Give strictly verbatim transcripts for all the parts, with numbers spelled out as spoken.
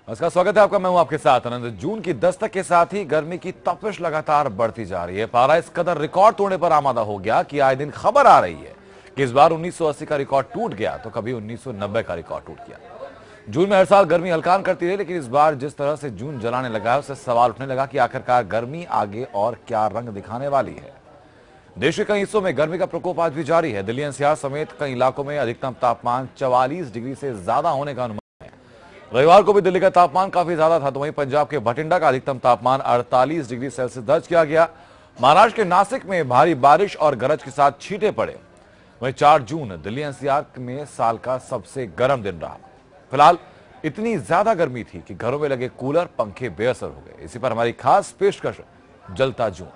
नमस्कार, स्वागत है आपका। मैं हूं आपके साथ आनंद। जून की दस्तक के साथ ही गर्मी की तपिश लगातार बढ़ती जा रही है। पारा इस कदर रिकॉर्ड तोड़ने पर आमादा हो गया कि आए दिन खबर आ रही है कि इस बार उन्नीस सौ अस्सी का रिकॉर्ड टूट गया तो कभी उन्नीस सौ नब्बे का रिकॉर्ड टूट गया। जून में हर साल गर्मी हलकान करती रही, लेकिन इस बार जिस तरह से जून जलाने लगा है उससे सवाल उठने लगा कि आखिरकार गर्मी आगे और क्या रंग दिखाने वाली है। देश के कई हिस्सों में गर्मी का प्रकोप आज भी जारी है। दिल्ली एनसीआर समेत कई इलाकों में अधिकतम तापमान चवालीस डिग्री से ज्यादा होने का अनुमान है। रविवार को भी दिल्ली का तापमान काफी ज्यादा था, तो वहीं पंजाब के भटिंडा का अधिकतम तापमान अड़तालीस डिग्री सेल्सियस दर्ज किया गया। महाराष्ट्र के नासिक में भारी बारिश और गरज के साथ छींटे पड़े। वहीं चार जून दिल्ली एनसीआर में साल का सबसे गर्म दिन रहा। फिलहाल इतनी ज्यादा गर्मी थी कि घरों में लगे कूलर पंखे बेअसर हो गए। इसी पर हमारी खास पेशकश, जलता जून।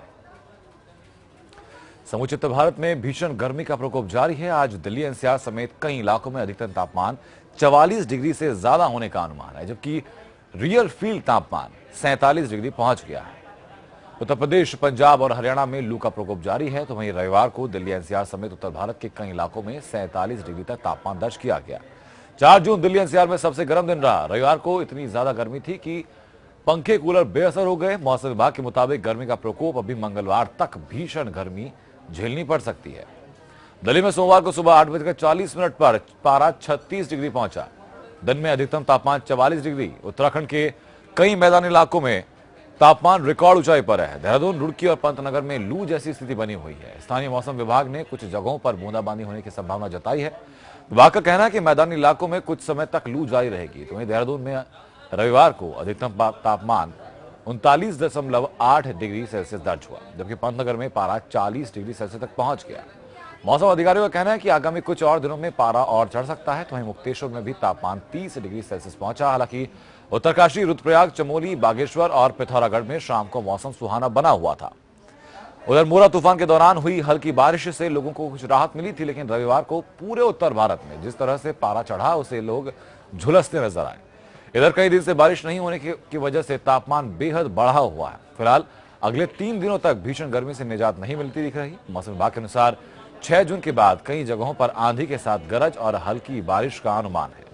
समूचे उत्तर भारत में भीषण गर्मी का प्रकोप जारी है। आज दिल्ली एनसीआर समेत कई इलाकों में अधिकतम तापमान चवालीस डिग्री से ज्यादा होने का अनुमान है, जबकि रियल फील्ड तापमान सैंतालीस डिग्री पहुंच गया है। उत्तर प्रदेश, पंजाब और हरियाणा में लू का प्रकोप जारी है, तो वहीं रविवार को दिल्ली एनसीआर समेत उत्तर भारत के कई इलाकों में सैंतालीस डिग्री तक तापमान दर्ज किया गया। चार जून दिल्ली एनसीआर में सबसे गर्म दिन रहा। रविवार को इतनी ज्यादा गर्मी थी कि पंखे कूलर बेअसर हो गए। मौसम विभाग के मुताबिक गर्मी का प्रकोप अभी मंगलवार तक भीषण गर्मी झेलनी पड़ सकती है। दिल्ली में सोमवार को सुबह आठ बजकर चालीस मिनट पर पारा छत्तीस डिग्री पहुंचा। दिन में अधिकतम तापमान चवालीस डिग्री। उत्तराखंड के कई मैदानी इलाकों में तापमान रिकॉर्ड ऊंचाई पर है। देहरादून, रुड़की और पंतनगर में लू जैसी स्थिति बनी हुई है। स्थानीय मौसम विभाग ने कुछ जगहों पर बूंदाबांदी होने की संभावना जताई है। विभाग का कहना है कि मैदानी इलाकों में कुछ समय तक लू जारी रहेगी। तो वहीं देहरादून में रविवार को अधिकतम तापमान उनतालीस दशमलव आठ डिग्री सेल्सियस दर्ज हुआ, जबकि पंतनगर में पारा चालीस डिग्री सेल्सियस तक पहुंच गया। मौसम अधिकारियों का कहना है कि आगामी कुछ और दिनों में पारा और चढ़ सकता है। तो वहीं मुक्तेश्वर में भी तापमान तीस डिग्री सेल्सियस पहुंचा। हालांकि उत्तरकाशी, रुद्रप्रयाग, चमोली, बागेश्वर और पिथौरागढ़ में शाम को मौसम सुहाना बना हुआ था। उधर मोरा तूफान के दौरान हुई हल्की बारिश से लोगों को कुछ राहत मिली थी, लेकिन रविवार को पूरे उत्तर भारत में जिस तरह से पारा चढ़ा उसे लोग झुलसते नजर आए। इधर कई दिन से बारिश नहीं होने की वजह से तापमान बेहद बढ़ा हुआ है। फिलहाल अगले तीन दिनों तक भीषण गर्मी से निजात नहीं मिलती दिख रही। मौसम विभाग के अनुसार छह जून के बाद कई जगहों पर आंधी के साथ गरज और हल्की बारिश का अनुमान है।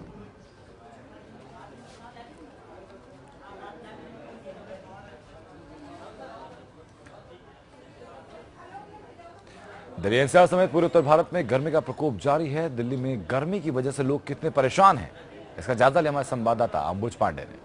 दिल्ली एनसीआर समेत पूरे उत्तर भारत में गर्मी का प्रकोप जारी है। दिल्ली में गर्मी की वजह से लोग कितने परेशान हैं, इसका जायजा लिया हमारे संवाददाता अंबुज पांडे ने।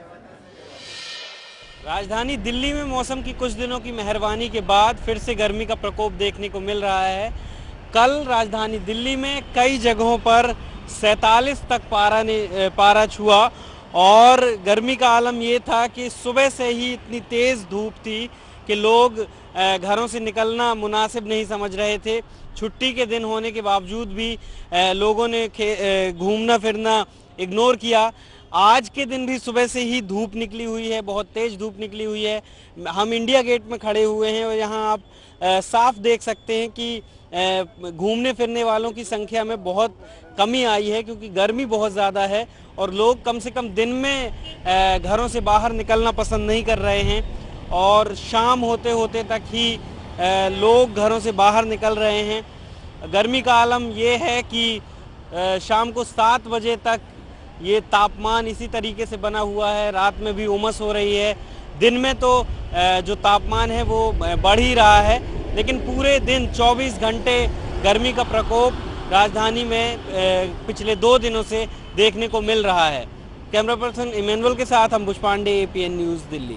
राजधानी दिल्ली में मौसम की कुछ दिनों की मेहरबानी के बाद फिर से गर्मी का प्रकोप देखने को मिल रहा है। कल राजधानी दिल्ली में कई जगहों पर सैंतालीस तक पारा ने पारा छुआ और गर्मी का आलम ये था कि सुबह से ही इतनी तेज़ धूप थी कि लोग घरों से निकलना मुनासिब नहीं समझ रहे थे। छुट्टी के दिन होने के बावजूद भी लोगों ने घूमना फिरना इग्नोर किया। आज के दिन भी सुबह से ही धूप निकली हुई है, बहुत तेज धूप निकली हुई है। हम इंडिया गेट में खड़े हुए हैं और यहाँ आप साफ देख सकते हैं कि घूमने फिरने वालों की संख्या में बहुत कमी आई है, क्योंकि गर्मी बहुत ज़्यादा है और लोग कम से कम दिन में घरों से बाहर निकलना पसंद नहीं कर रहे हैं और शाम होते होते तक ही लोग घरों से बाहर निकल रहे हैं। गर्मी का आलम ये है कि शाम को सात बजे तक ये तापमान इसी तरीके से बना हुआ है। रात में भी उमस हो रही है। दिन में तो जो तापमान है वो बढ़ ही रहा है, लेकिन पूरे दिन चौबीस घंटे गर्मी का प्रकोप राजधानी में पिछले दो दिनों से देखने को मिल रहा है। कैमरा पर्सन इमैनुअल के साथ अंबुज पांडे, एपीएन न्यूज़, दिल्ली।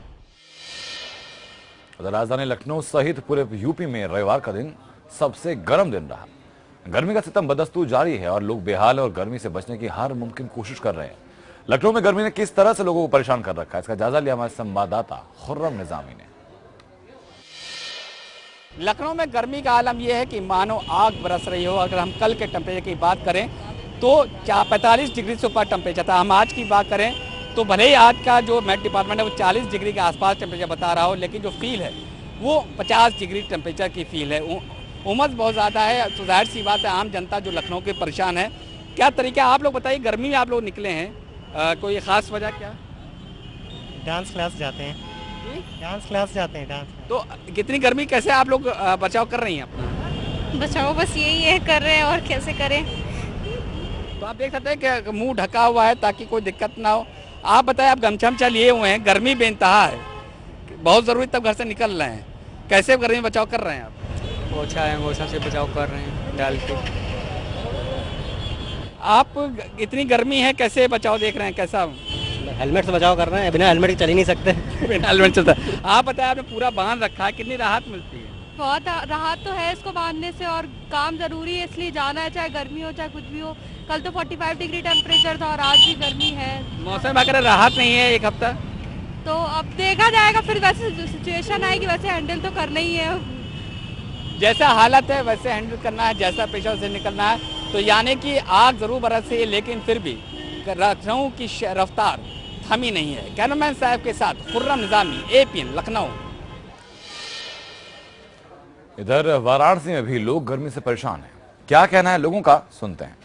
राजधानी लखनऊ सहित पूरे यूपी में रविवार का दिन सबसे गर्म दिन रहा। गर्मी का सितम बदस्तूर जारी है और लोग बेहाल है और गर्मी से बचने की हर मुमकिन कोशिश कर रहे हैं। लखनऊ में गर्मी ने किस तरह से लोगों को परेशान कर रखा है, इसका जायजा लिया हमारे संवाददाता खुर्रम निजामी ने। लखनऊ में गर्मी का आलम यह है कि मानो आग बरस रही हो। अगर हम कल के टेम्परेचर की बात करें तो पैंतालीस डिग्री से ऊपर टेम्परेचर था। हम आज की बात करें तो भले ही आज का जो मेट डिपार्टमेंट है वो चालीस डिग्री के आसपास टेम्परेचर बता रहा हो, लेकिन जो फील है वो पचास डिग्री टेम्परेचर की फील है। उमस बहुत ज़्यादा है, तो जाहिर सी बात है आम जनता जो लखनऊ के परेशान है। क्या तरीका आप लोग बताइए, गर्मी में आप लोग निकले हैं, आ, कोई ख़ास वजह क्या? डांस क्लास जाते हैं। डांस क्लास जाते हैं डांस। तो कितनी गर्मी कैसे आप लोग बचाव कर रही हैं अपना? बचाव बस यही है कर रहे हैं, और कैसे करें। तो आप देख सकते हैं कि मुंह ढका हुआ है ताकि कोई दिक्कत ना हो। आप बताएं, आप गमछा हमछा लिए हुए हैं, गर्मी बेइंतहा है, बहुत ज़रूरी तब घर से निकल रहे हैं, कैसे गर्मी में बचाव कर रहे हैं आप? पोछा है पोछा से बचाव कर रहे हैं डाल के। आप इतनी गर्मी है, कैसे बचाव देख रहे हैं, कैसा? हेलमेट से बचाव कर रहे हैं, बिना हेलमेट के चल ही नहीं सकते। बिना हेलमेट चलता है। आप बताएं, आपने पूरा बांध रखा है, कितनी राहत मिलती है? बहुत राहत तो है इसको बांधने से, और काम जरूरी है इसलिए जाना है, चाहे गर्मी हो चाहे कुछ भी हो। कल तो पैंतालीस डिग्री टेम्परेचर था और आज भी गर्मी है। मौसम विभाग कह रहा है राहत नहीं है एक हफ्ता। तो अब देखा जाएगा, फिर वैसे सिचुएशन आएगी वैसे हैंडल तो करना ही है। जैसा हालत है वैसे हैंडल करना है, जैसा पेशा से निकलना है। तो यानी कि आग जरूर बरस रही है, लेकिन फिर भी लखनऊ की रफ्तार थमी नहीं है। कैमरामैन साहब के साथ खुर्रम निजामी, एपीएन लखनऊ। इधर वाराणसी में भी लोग गर्मी से परेशान हैं। क्या कहना है लोगों का, सुनते हैं।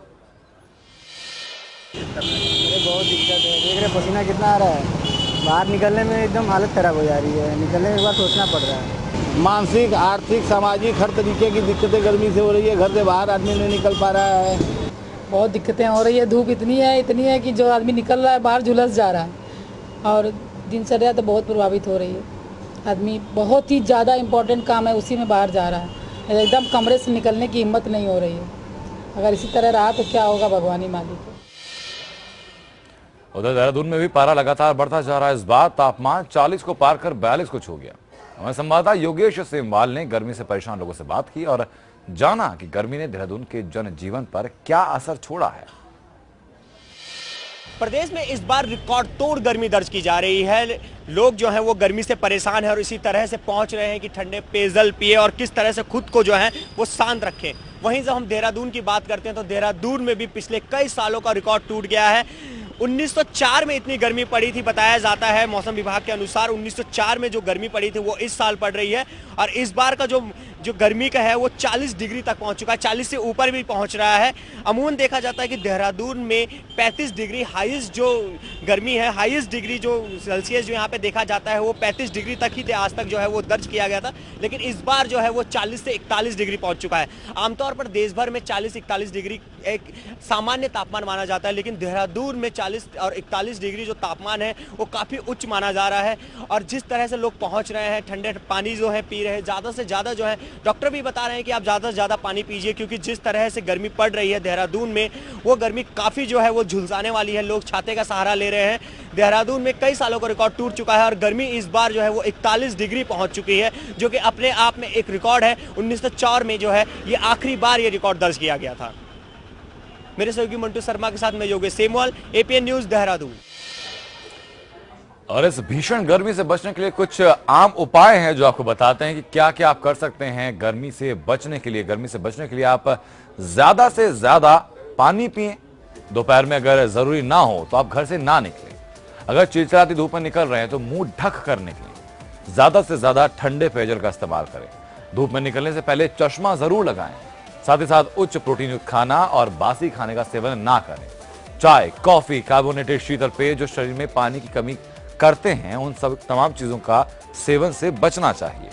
बहुत दिक्कत है, देख रहे पसीना कितना आ रहा है, बाहर निकलने में एकदम हालत खराब हो जा रही है, निकलने में एक बार सोचना पड़ रहा है। मानसिक, आर्थिक, सामाजिक हर तरीके की दिक्कतें गर्मी से हो रही है। घर से बाहर आदमी नहीं निकल पा रहा है, बहुत दिक्कतें हो रही है। धूप इतनी है इतनी है कि जो आदमी निकल रहा है बाहर झुलस जा रहा है, और दिनचर्या तो बहुत प्रभावित हो रही है। आदमी बहुत ही ज़्यादा इम्पोर्टेंट काम है उसी में बाहर जा रहा है, एकदम कमरे से निकलने की हिम्मत नहीं हो रही है। अगर इसी तरह रहा तो क्या होगा, भगवान ही मालिक। उधर देहरादून में भी पारा लगातार बढ़ता जा रहा है। इस बार तापमान चालीस को पार कर बयालीस को छू गया। हमारे संवाददाता योगेश सेमवाल ने गर्मी से परेशान लोगों से बात की और जाना कि गर्मी ने देहरादून के जनजीवन पर क्या असर छोड़ा है। प्रदेश में इस बार रिकॉर्ड तोड़ गर्मी दर्ज की जा रही है। लोग जो हैं वो गर्मी से परेशान हैं और इसी तरह से पहुंच रहे हैं कि ठंडे पेयजल पिए और किस तरह से खुद को जो है वो शांत रखें। वहीं जब हम देहरादून की बात करते हैं तो देहरादून में भी पिछले कई सालों का रिकॉर्ड टूट गया है। उन्नीस सौ चार में इतनी गर्मी पड़ी थी, बताया जाता है मौसम विभाग के अनुसार उन्नीस सौ चार में जो गर्मी पड़ी थी वो इस साल पड़ रही है, और इस बार का जो जो गर्मी का है वो चालीस डिग्री तक पहुंच चुका है, चालीस से ऊपर भी पहुंच रहा है। अमूमन देखा जाता है कि देहरादून में पैंतीस डिग्री हाईएस्ट जो गर्मी है, हाईएस्ट डिग्री जो सेल्सियस जो यहाँ पे देखा जाता है वो पैंतीस डिग्री तक ही थे, आज तक जो है वो दर्ज किया गया था। लेकिन इस बार जो है वो चालीस से इकतालीस डिग्री पहुंच चुका है। आमतौर पर देश भर में चालीस इकतालीस डिग्री एक सामान्य तापमान माना जाता है, लेकिन देहरादून में चालीस और इकतालीस डिग्री जो तापमान है वो काफ़ी उच्च माना जा रहा है। और जिस तरह से लोग पहुंच रहे हैं, ठंडे पानी जो है पी रहे हैं, ज़्यादा से ज़्यादा जो है डॉक्टर भी बता रहे हैं कि आप ज़्यादा से ज़्यादा पानी पीजिए, क्योंकि जिस तरह से गर्मी पड़ रही है देहरादून में वो गर्मी काफ़ी जो है वो झुलसाने वाली है। लोग छाते का सहारा ले रहे हैं। देहरादून में कई सालों का रिकॉर्ड टूट चुका है और गर्मी इस बार जो है वो इकतालीस डिग्री पहुंच चुकी है, जो कि अपने आप में एक रिकॉर्ड है। उन्नीस सौ चार में जो है ये आखिरी बार ये रिकॉर्ड दर्ज किया गया था। मेरे सहयोगी मंटू शर्मा के साथ मैं योगेश सेमवाल, एपीएन न्यूज देहरादून। और इस भीषण गर्मी से बचने के लिए कुछ आम उपाय हैं जो आपको बताते हैं कि क्या क्या आप कर सकते हैं गर्मी से बचने के लिए। गर्मी से बचने के लिए आप ज्यादा से ज्यादा पानी पिएं। दोपहर में अगर जरूरी ना हो तो आप घर से ना निकलें। अगर चिलचिलाती धूप में निकल रहे हैं तो मुंह ढक कर निकलें। ज्यादा से ज्यादा ठंडे पेयजल का इस्तेमाल करें। धूप में निकलने से पहले चश्मा जरूर लगाएं। साथ ही साथ उच्च प्रोटीन युक्त खाना और बासी खाने का सेवन ना करें। चाय, कॉफी, कार्बोनेटेड शीतल पेय जो शरीर में पानी की कमी करते हैं, उन सब तमाम चीजों का सेवन से बचना चाहिए।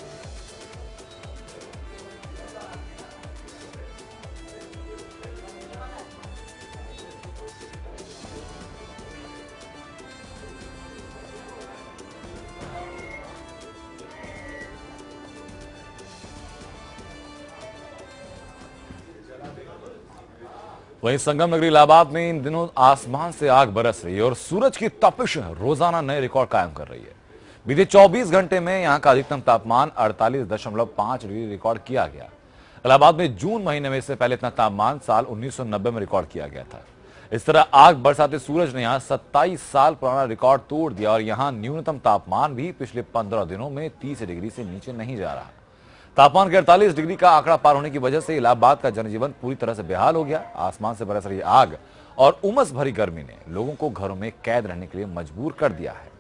वहीं संगम नगरी इलाहाबाद में इन दिनों आसमान से आग बरस रही है और सूरज की तपिश रोजाना नए रिकॉर्ड कायम कर रही है। बीते चौबीस घंटे में यहां का अधिकतम तापमान अड़तालीस दशमलव पांच डिग्री रिकॉर्ड किया गया। इलाहाबाद में जून महीने में इससे पहले इतना तापमान साल उन्नीस सौ नब्बे में रिकॉर्ड किया गया था। इस तरह आग बरसाते सूरज ने यहां सत्ताईस साल पुराना रिकॉर्ड तोड़ दिया और यहां न्यूनतम तापमान भी पिछले पंद्रह दिनों में तीस डिग्री से नीचे नहीं जा रहा। तापमान के अड़तालीस डिग्री का आंकड़ा पार होने की वजह से इलाहाबाद का जनजीवन पूरी तरह से बेहाल हो गया। आसमान से बरस रही आग और उमस भरी गर्मी ने लोगों को घरों में कैद रहने के लिए मजबूर कर दिया है।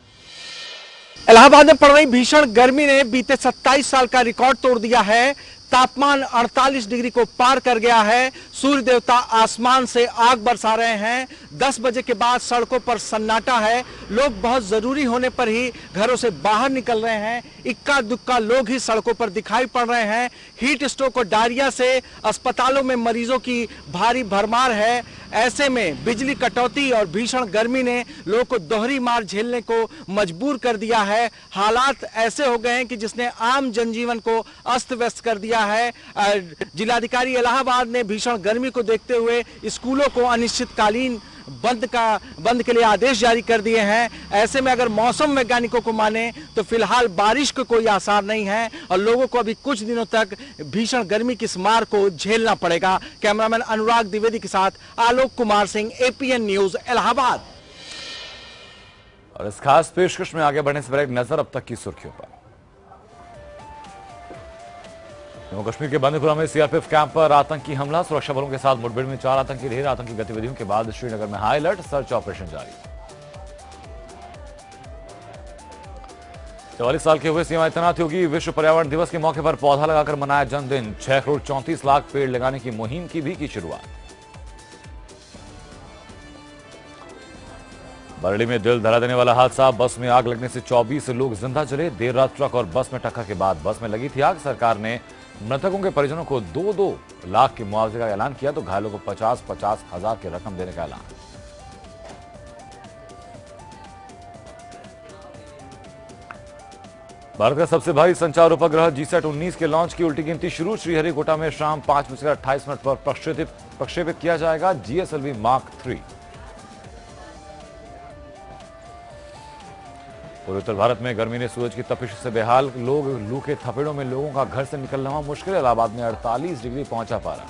इलाहाबाद में पड़ रही भीषण गर्मी ने बीते सत्ताईस साल का रिकॉर्ड तोड़ दिया है। तापमान अड़तालीस डिग्री को पार कर गया है। सूर्य देवता आसमान से आग बरसा रहे हैं। दस बजे के बाद सड़कों पर सन्नाटा है। लोग बहुत जरूरी होने पर ही घरों से बाहर निकल रहे हैं। इक्का दुक्का लोग ही सड़कों पर दिखाई पड़ रहे हैं। हीट स्ट्रोक और डायरिया से अस्पतालों में मरीजों की भारी भरमार है। ऐसे में बिजली कटौती और भीषण गर्मी ने लोगों को दोहरी मार झेलने को मजबूर कर दिया है। हालात ऐसे हो गए हैं कि जिसने आम जनजीवन को अस्त व्यस्त कर दिया है। जिलाधिकारी इलाहाबाद ने भीषण गर्मी को देखते हुए स्कूलों को अनिश्चितकालीन बंद का बंद के लिए आदेश जारी कर दिए हैं। ऐसे में अगर मौसम वैज्ञानिकों को माने तो फिलहाल बारिश के को कोई आसार नहीं है और लोगों को अभी कुछ दिनों तक भीषण गर्मी की इस मार को झेलना पड़ेगा। कैमरामैन अनुराग द्विवेदी के साथ आलोक कुमार सिंह, एपीएन न्यूज, इलाहाबाद। और इस खास पेशकश में आगे बढ़ने से पहले एक नजर अब तक की सुर्खियों पर। जम्मू कश्मीर के बंदीपुरा में सीआरपीएफ कैंप पर आतंकी हमला, सुरक्षा बलों के साथ मुठभेड़ में चार आतंकी ढेर। आतंकी गतिविधियों के बाद श्रीनगर में हाई अलर्ट, सर्च ऑपरेशन जारी। चौवालीस साल के हुए सीएम तैनात योगी विश्व पर्यावरण दिवस के मौके पर पौधा लगाकर मनाया जन्मदिन। छह करोड़ चौंतीस लाख पेड़ लगाने की मुहिम की भी की शुरुआत। बरेली में दिल दहला देने वाला हादसा, बस में आग लगने से चौबीस लोग जिंदा चले। देर रात ट्रक और बस में टक्कर के बाद बस में लगी थी आग। सरकार ने मृतकों के परिजनों को दो दो लाख के मुआवजे का ऐलान किया तो घायलों को पचास पचास हजार की रकम देने का ऐलान। भारत का सबसे भारी संचार उपग्रह जीसैट उन्नीस के लॉन्च की उल्टी गिनती शुरू। श्रीहरिकोटा में शाम पांच बजकर अट्ठाईस मिनट पर प्रक्षेपित प्रक्षेपित किया जाएगा जीएसएलवी मार्क थ्री। पूर्वी उत्तर भारत में गर्मी ने सूरज की तपिश से बेहाल लोग। लू के थपेड़ों में लोगों का घर से निकलना मुश्किल। इलाहाबाद में अड़तालीस डिग्री पहुंचा पारा।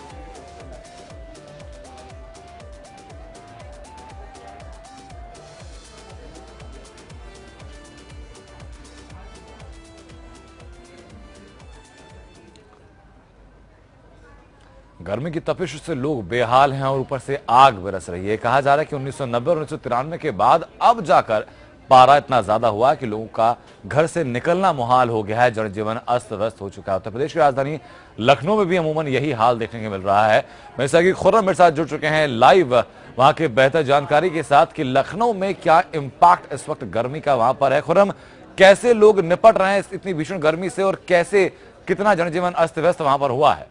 गर्मी की तपिश से लोग बेहाल हैं और ऊपर से आग बरस रही है। कहा जा रहा है कि उन्नीस सौ नब्बे और उन्नीस सौ तिरानवे के बाद अब जाकर पारा इतना ज्यादा हुआ है कि लोगों का घर से निकलना मुहाल हो गया है। जनजीवन अस्त व्यस्त हो चुका है। उत्तर प्रदेश की राजधानी लखनऊ में भी अमूमन यही हाल देखने को मिल रहा है। मेरे साथ खुर्रम मेरे साथ जुड़ चुके हैं लाइव वहां के बेहतर जानकारी के साथ कि लखनऊ में क्या इम्पैक्ट इस वक्त गर्मी का वहां पर है। खुर्रम, कैसे लोग निपट रहे हैं इतनी भीषण गर्मी से और कैसे कितना जनजीवन अस्त व्यस्त वहां पर हुआ है?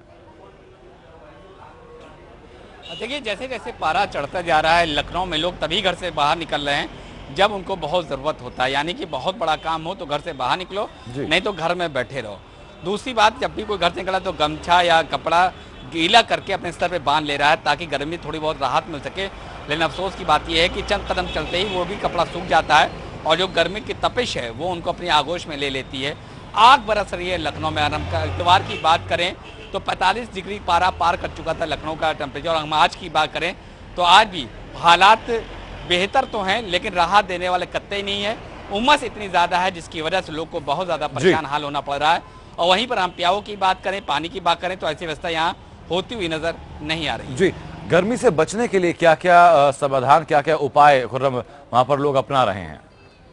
देखिए, जैसे जैसे पारा चढ़ता जा रहा है लखनऊ में लोग तभी घर से बाहर निकल रहे हैं जब उनको बहुत ज़रूरत होता है। यानी कि बहुत बड़ा काम हो तो घर से बाहर निकलो, नहीं तो घर में बैठे रहो। दूसरी बात, जब भी कोई घर से निकला तो गमछा या कपड़ा गीला करके अपने स्तर पे बांध ले रहा है ताकि गर्मी थोड़ी बहुत राहत मिल सके। लेकिन अफसोस की बात यह है कि चंद कदम चलते ही वो भी कपड़ा सूख जाता है और जो गर्मी की तपिश है वो उनको अपनी आगोश में ले लेती है। आग बरस रही है लखनऊ में। हम इतवार की बात करें तो पैंतालीस डिग्री पारा पार कर चुका था लखनऊ का टेम्परेचर। और हम आज की बात करें तो आज भी हालात बेहतर तो हैं लेकिन राहत देने वाले कतई नहीं है। उमस इतनी ज़्यादा है जिसकी वजह से लोग को बहुत ज़्यादा परेशान हाल होना पड़ रहा है। और वहीं पर हम प्याऊ की बात करें, पानी की बात करें तो ऐसी व्यवस्था यहाँ होती हुई नजर नहीं आ रही। जी, गर्मी से बचने के लिए क्या क्या समाधान, क्या क्या उपाय खुर्रम वहां पर लोग अपना रहे हैं?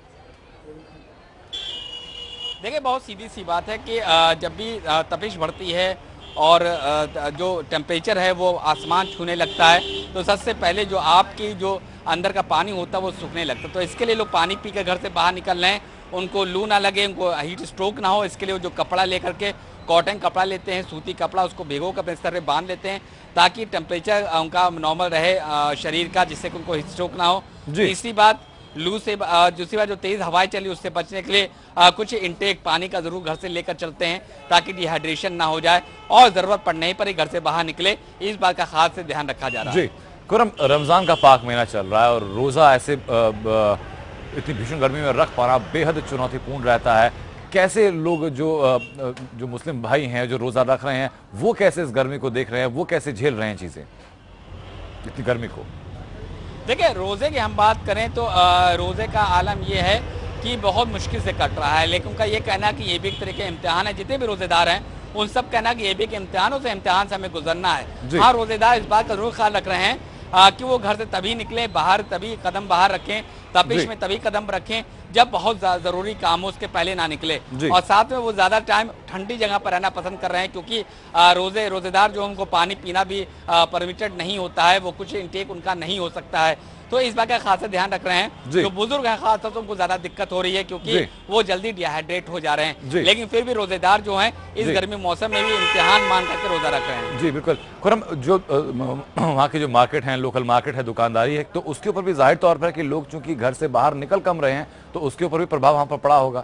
देखिए, बहुत सीधी सी बात है कि जब भी तपिश बढ़ती है और जो टेम्परेचर है वो आसमान छूने लगता है तो सबसे पहले जो आपकी जो अंदर का पानी होता है वो सूखने लगता है। तो इसके लिए लोग पानी पीकर घर से बाहर निकल रहे हैं, उनको लू ना लगे, उनको हीट स्ट्रोक ना हो। इसके लिए जो कपड़ा लेकर के कॉटन कपड़ा लेते हैं, सूती कपड़ा, उसको भिगो कर अपने स्तर पे बांध लेते हैं ताकि टेम्परेचर उनका नॉर्मल रहे शरीर का, जिससे उनको हीट स्ट्रोक ना हो। तीसरी बात, लू से दूसरी बात जो तेज हवाएं चली उससे बचने के लिए आ, कुछ इंटेक पानी का जरूर घर से लेकर चलते हैं ताकि डिहाइड्रेशन ना हो जाए और जरूरत पड़ने पर ही घर से बाहर निकले। इस बात का खास से ध्यान रखा जा रहा है। जी खुर्रम, रमजान का पाक महीना चल रहा है और रोजा ऐसे इतनी भीषण गर्मी में रख पाना बेहद चुनौतीपूर्ण रहता है। कैसे लोग जो जो मुस्लिम भाई हैं जो रोजा रख रहे हैं वो कैसे इस गर्मी को देख रहे हैं, वो कैसे झेल रहे हैं चीजें इतनी गर्मी को? देखिए, रोजे की हम बात करें तो रोजे का आलम यह है कि बहुत मुश्किल से कट रहा है। लेकिन उनका ये कहना कि ये भी एक तरह के इम्तिहान है। जितने भी रोजेदार हैं उन सब कहना कि ये भी एक इम्तिहानों से इम्तिहान से हमें गुजरना है। हाँ, रोजेदार इस बात का जरूर ख्याल रख रहे हैं आ, कि वो घर से तभी निकले, बाहर तभी कदम बाहर रखें, तपिश में तभी कदम रखें जब बहुत ज़रूरी काम हो उसके पहले ना निकले। और साथ में वो ज़्यादा टाइम ठंडी जगह पर रहना पसंद कर रहे हैं, क्योंकि रोज़े रोज़ेदार जो उनको पानी पीना भी परमिटेड नहीं होता है, वो कुछ इनटेक उनका नहीं हो सकता है। तो इस बात का खास ध्यान रख रहे हैं। जो बुजुर्ग हैं खास तौर पर उनको ज्यादा दिक्कत हो रही है, क्योंकि वो जल्दी डिहाइड्रेट हो जा रहे हैं। लेकिन फिर भी रोजेदार जो हैं इस गर्मी मौसम में भी इम्तिहान मान करके रोजा रख रहे हैं। जी बिल्कुल खुरम, जो वहाँ की जो मार्केट है, लोकल मार्केट है, दुकानदारी है, तो उसके ऊपर भी जाहिर तौर पर कि लोग चूंकि घर से बाहर निकल कम रहे हैं, तो उसके ऊपर भी प्रभाव वहाँ पर पड़ा होगा।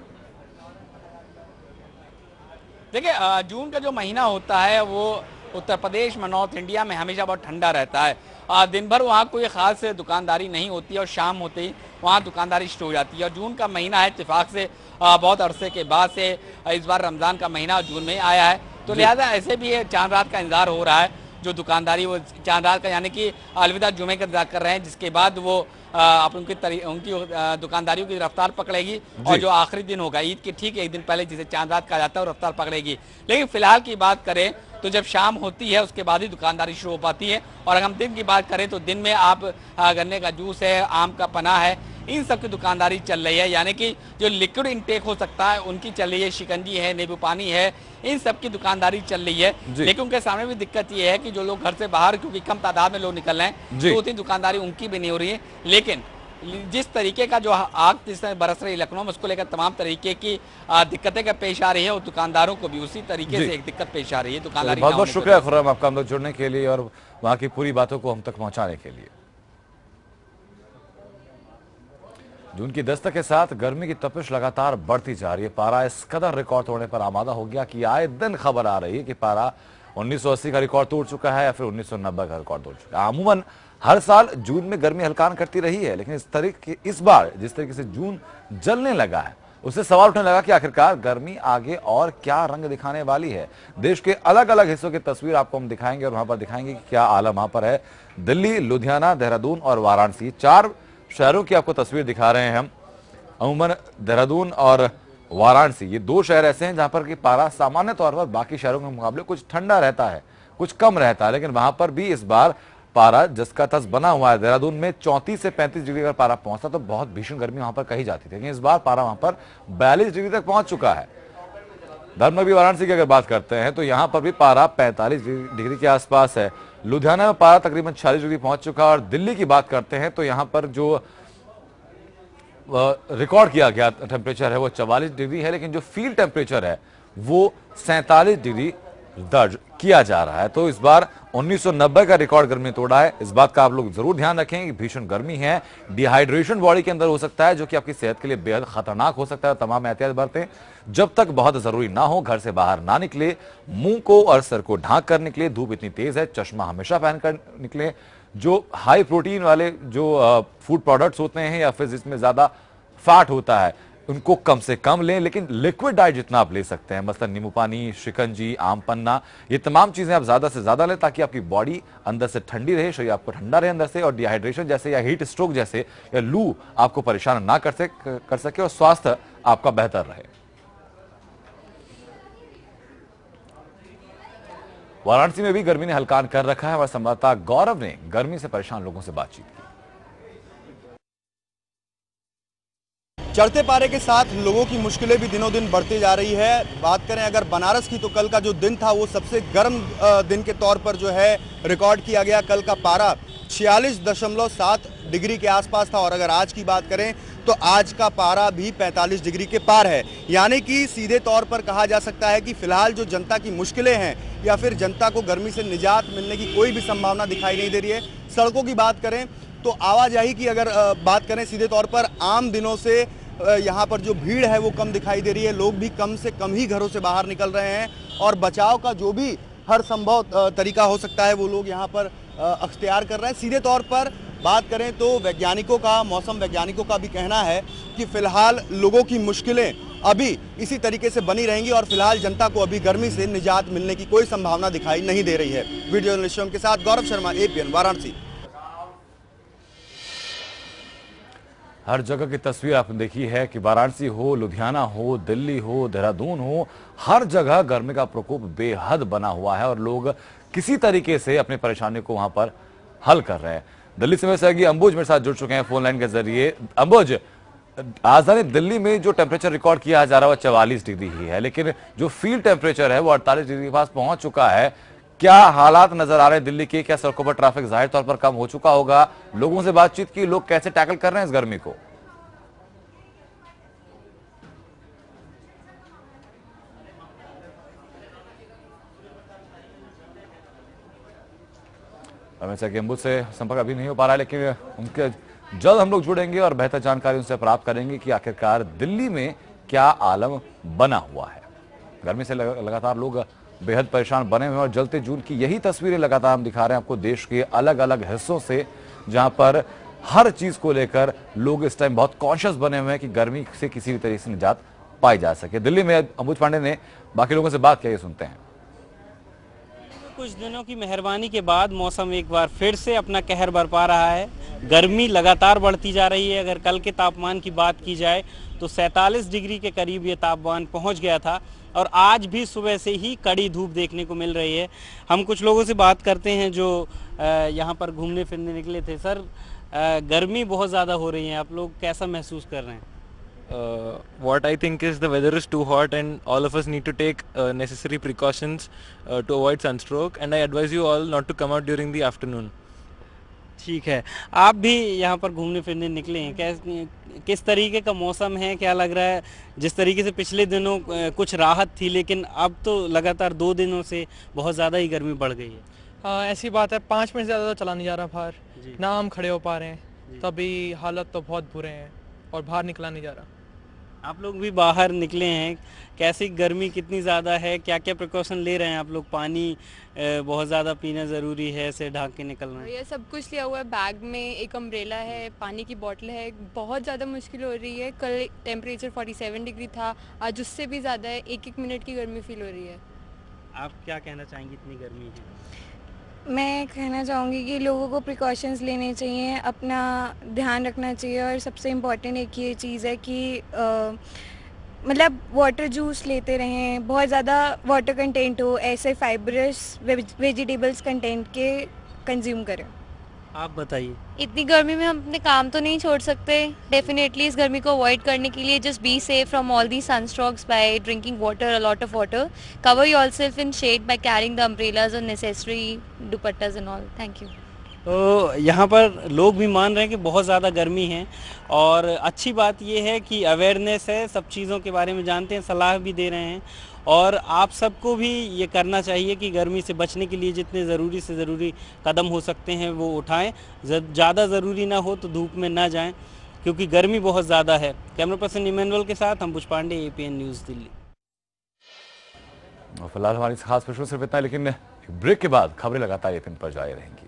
देखिए, जून का जो महीना होता है वो उत्तर प्रदेश में, नॉर्थ इंडिया में हमेशा बहुत ठंडा रहता है। आ, दिन भर वहाँ कोई खास दुकानदारी नहीं होती है और शाम होते ही वहाँ दुकानदारी शुरू हो जाती है। और जून का महीना है, इत्तेफाक से आ, बहुत अरसे के बाद से इस बार रमज़ान का महीना जून में आया है, तो लिहाजा ऐसे भी चांद रात का इंतजार हो रहा है। जो दुकानदारी वो चांद रात का यानी कि अलविदा जुमे का इंतजार कर रहे हैं, जिसके बाद वो आप उनकी उनकी दुकानदारियों की रफ्तार पकड़ेगी और जो आखिरी दिन होगा ईद के ठीक एक दिन पहले जिसे चांद रात कहा जाता है वो रफ्तार पकड़ेगी। लेकिन फिलहाल की बात करें तो जब शाम होती है उसके बाद ही दुकानदारी शुरू हो पाती है। और अगर हम दिन की बात करें तो दिन में आप गन्ने का जूस है, आम का पना है, इन सब की दुकानदारी चल रही है, यानी कि जो लिक्विड इनटेक हो सकता है उनकी चल रही है, शिकंजी है, नींबू पानी है, इन सब की दुकानदारी चल रही है। लेकिन उनके सामने भी दिक्कत ये है कि जो लोग घर से बाहर, क्योंकि कम तादाद में लोग निकल रहे हैं, तो उतनी दुकानदारी उनकी भी नहीं हो रही है। लेकिन जिस तरीके का जो आग जिस तरह बरस रही लखनऊ में, उसको लेकर तमाम तरीके की दिक्कतें का पेश आ रही है और दुकानदारों को भी उसी तरीके से एक दिक्कत पेश आ रही है दुकानदारी। बहुत बहुत शुक्रिया खुर्रम आपका हम लोग जुड़ने के लिए और वहाँ की पूरी बातों को हम तक पहुँचाने के लिए। जून की दस्तक के साथ गर्मी की तपिश लगातार बढ़ती जा रही है। पारा इस कदर रिकॉर्ड तोड़ने पर आमादा हो गया कि आए दिन खबर आ रही है कि पारा उन्नीस सौ अस्सी का रिकॉर्ड तोड़ चुका है या फिर उन्नीस सौ नब्बे का रिकॉर्ड तोड़ चुका है। अमूमन हर साल जून में गर्मी हल्कान करती रही है, लेकिन इस तरीके इस बार जिस तरीके से जून जलने लगा है, उससे सवाल उठने लगा कि आखिरकार गर्मी आगे और क्या रंग दिखाने वाली है। देश के अलग अलग हिस्सों की तस्वीर आपको हम दिखाएंगे और वहां पर दिखाएंगे कि क्या आलम वहां पर है। दिल्ली, लुधियाना, देहरादून और वाराणसी, चार शहरों की आपको तस्वीर दिखा रहे हैं हम। अमूमन देहरादून और वाराणसी ये दो शहर ऐसे हैं जहां पर कि पारा सामान्य तौर पर बाकी शहरों के मुकाबले कुछ ठंडा रहता है, कुछ कम रहता है, लेकिन वहां पर भी इस बार पारा जिसका तस बना हुआ है। देहरादून में चौंतीस से पैंतीस डिग्री अगर पारा पहुंचता तो बहुत भीषण गर्मी वहां पर कही जाती थी, लेकिन इस बार पारा वहां पर बयालीस डिग्री तक पहुंच चुका है। धर्मनगरी वाराणसी की अगर बात करते हैं तो यहां पर भी पारा पैंतालीस डिग्री के आसपास है। लुधियाना में पारा तकरीबन छियालीस डिग्री पहुंच चुका है। और दिल्ली की बात करते हैं तो यहां पर जो रिकॉर्ड किया गया टेम्परेचर है वो चवालीस डिग्री है, लेकिन जो फील्ड टेम्परेचर है वो सैंतालीस डिग्री दर्ज किया जा रहा है। तो इस बार उन्नीस सौ नब्बे का रिकॉर्ड गर्मी तोड़ा है। इस बात का आप लोग जरूर ध्यान रखें कि भीषण गर्मी है, डिहाइड्रेशन बॉडी के अंदर हो सकता है, जो कि आपकी सेहत के लिए बेहद खतरनाक हो सकता है। तमाम एहतियात बरतें, जब तक बहुत जरूरी ना हो घर से बाहर ना निकले, मुंह को और सर को ढांक कर निकले, धूप इतनी तेज है, चश्मा हमेशा पहनकर निकले। जो हाई प्रोटीन वाले जो फूड प्रोडक्ट्स होते हैं या फिर जिसमें ज्यादा फैट होता है उनको कम से कम लें, लेकिन लिक्विड डाइट जितना आप ले सकते हैं, मतलब नींबू पानी, शिकंजी, आम पन्ना, ये तमाम चीजें आप ज्यादा से ज्यादा लें ताकि आपकी बॉडी अंदर से ठंडी रहे, शरीर आपको ठंडा रहे अंदर से, और डिहाइड्रेशन जैसे या हीट स्ट्रोक जैसे या लू आपको परेशान ना कर सके कर सके और स्वास्थ्य आपका बेहतर रहे। वाराणसी में भी गर्मी ने हल्कान कर रखा है। हमारे संवाददाता गौरव ने गर्मी से परेशान लोगों से बातचीत की। चढ़ते पारे के साथ लोगों की मुश्किलें भी दिनों दिन बढ़ती जा रही है। बात करें अगर बनारस की तो कल का जो दिन था वो सबसे गर्म दिन के तौर पर जो है रिकॉर्ड किया गया। कल का पारा छियालीस दशमलव सात डिग्री के आसपास था और अगर आज की बात करें तो आज का पारा भी पैंतालीस डिग्री के पार है। यानी कि सीधे तौर पर कहा जा सकता है कि फिलहाल जो जनता की मुश्किलें हैं या फिर जनता को गर्मी से निजात मिलने की कोई भी संभावना दिखाई नहीं दे रही है। सड़कों की बात करें तो आवाजाही की अगर बात करें सीधे तौर पर आम दिनों से यहाँ पर जो भीड़ है वो कम दिखाई दे रही है। लोग भी कम से कम ही घरों से बाहर निकल रहे हैं और बचाव का जो भी हर संभव तरीका हो सकता है वो लोग यहाँ पर अख्तियार कर रहे हैं। सीधे तौर पर बात करें तो वैज्ञानिकों का, मौसम वैज्ञानिकों का भी कहना है कि फिलहाल लोगों की मुश्किलें अभी इसी तरीके से बनी रहेंगी और फिलहाल जनता को अभी गर्मी से निजात मिलने की कोई संभावना दिखाई नहीं दे रही है। वीडियो जर्नलिस्ट के साथ गौरव शर्मा, एपीएन वाराणसी। हर जगह की तस्वीर आपने देखी है कि वाराणसी हो, लुधियाना हो, दिल्ली हो, देहरादून हो, हर जगह गर्मी का प्रकोप बेहद बना हुआ है और लोग किसी तरीके से अपनी परेशानी को वहां पर हल कर रहे हैं। दिल्ली से मेरे सहयोगी अंबुज मेरे साथ जुड़ चुके हैं फोन लाइन के जरिए। अंबुज, राजधानी दिल्ली में जो टेम्परेचर रिकॉर्ड किया जा रहा है वो चवालीस डिग्री ही है, लेकिन जो फील्ड टेम्परेचर है वो अड़तालीस डिग्री के पास पहुंच चुका है। क्या हालात नजर आ रहे हैं दिल्ली के? क्या सड़कों पर ट्रैफिक जाहिर तौर पर कम हो चुका होगा? लोगों से बातचीत की, लोग कैसे टैकल कर रहे हैं इस गर्मी को? रमेश गेम्बू से संपर्क अभी नहीं हो पा रहा है, लेकिन उनके जल्द हम लोग जुड़ेंगे और बेहतर जानकारी उनसे प्राप्त करेंगे कि आखिरकार दिल्ली में क्या आलम बना हुआ है। गर्मी से लगातार लोग बेहद परेशान बने हुए हैं और जलते जून की यही तस्वीरें लगातार हम दिखा रहे हैं आपको देश के अलग अलग हिस्सों से, जहां पर हर चीज को लेकर लोग इस टाइम बहुत कॉन्शियस बने हुए हैं कि गर्मी से किसी भी तरीके से निजात पाई जा सके। दिल्ली में अंबुज पांडे ने बाकी लोगों से बात की, सुनते हैं। कुछ दिनों की मेहरबानी के बाद मौसम एक बार फिर से अपना कहर बरपा रहा है। गर्मी लगातार बढ़ती जा रही है। अगर कल के तापमान की बात की जाए तो सैंतालीस डिग्री के करीब ये तापमान पहुंच गया था और आज भी सुबह से ही कड़ी धूप देखने को मिल रही है। हम कुछ लोगों से बात करते हैं जो यहाँ पर घूमने फिरने निकले थे। सर, गर्मी बहुत ज़्यादा हो रही है, आप लोग कैसा महसूस कर रहे हैं? Uh, what I think is the weather is too hot and all of us need to take uh, necessary precautions uh, to avoid sunstroke, and I advise you all not to come out during the afternoon. ठीक है, आप भी यहाँ पर घूमने फिरने निकले हैं, कैस किस तरीके का मौसम है? क्या लग रहा है? जिस तरीके से पिछले दिनों कुछ राहत थी, लेकिन अब तो लगातार दो दिनों से बहुत ज़्यादा ही गर्मी बढ़ गई है। हाँ, ऐसी बात है, पाँच मिनट ज़्यादा तो चला नहीं जा रहा बाहर, ना हम खड़े हो पा रहे हैं, तभी हालत तो बहुत बुरे हैं और बाहर निकला नहीं जा रहा। आप लोग भी बाहर निकले हैं, कैसी गर्मी कितनी ज़्यादा है? क्या क्या प्रिकॉशन ले रहे हैं आप लोग? पानी बहुत ज़्यादा पीना ज़रूरी है, ऐसे ढाक के निकलना है? ये सब कुछ लिया हुआ है बैग में, एक अम्ब्रेला है, पानी की बोतल है। बहुत ज़्यादा मुश्किल हो रही है। कल टेम्परेचर सैंतालीस डिग्री था, आज उससे भी ज़्यादा है। एक एक मिनट की गर्मी फील हो रही है। आप क्या कहना चाहेंगी, इतनी गर्मी है? मैं कहना चाहूँगी कि लोगों को प्रिकॉशंस लेने चाहिए, अपना ध्यान रखना चाहिए और सबसे इम्पॉर्टेंट एक ये चीज़ है कि मतलब वाटर जूस लेते रहें, बहुत ज़्यादा वाटर कंटेंट हो, ऐसे फाइबरस वेजिटेबल्स कंटेंट के कंज्यूम करें। आप बताइए। इतनी गर्मी में हम अपने काम तो नहीं छोड़ सकते। डेफिनेटली इस गर्मी को अवॉइड करने के लिए just be safe from all the sunstrokes by drinking water, a lot of water, cover yourself in shade by carrying the umbrellas और necessary dupattas and all. Thank you. तो यहाँ पर लोग भी मान रहे हैं कि बहुत ज़्यादा गर्मी है और अच्छी बात यह है कि अवेयरनेस है, सब चीज़ों के बारे में जानते हैं, सलाह भी दे रहे हैं और आप सबको भी ये करना चाहिए कि गर्मी से बचने के लिए जितने ज़रूरी से ज़रूरी कदम हो सकते हैं वो उठाएं। ज़्यादा ज़रूरी ना हो तो धूप में ना जाएं क्योंकि गर्मी बहुत ज़्यादा है। कैमरा पर्सन इमैनुअल के साथ अंबुज पांडे, एपीएन न्यूज़, दिल्ली। फिलहाल हमारी खास प्रश्न सिर्फ इतना है, लेकिन ब्रेक के बाद खबरें लगातार एपीएन पर जारी रहेंगी।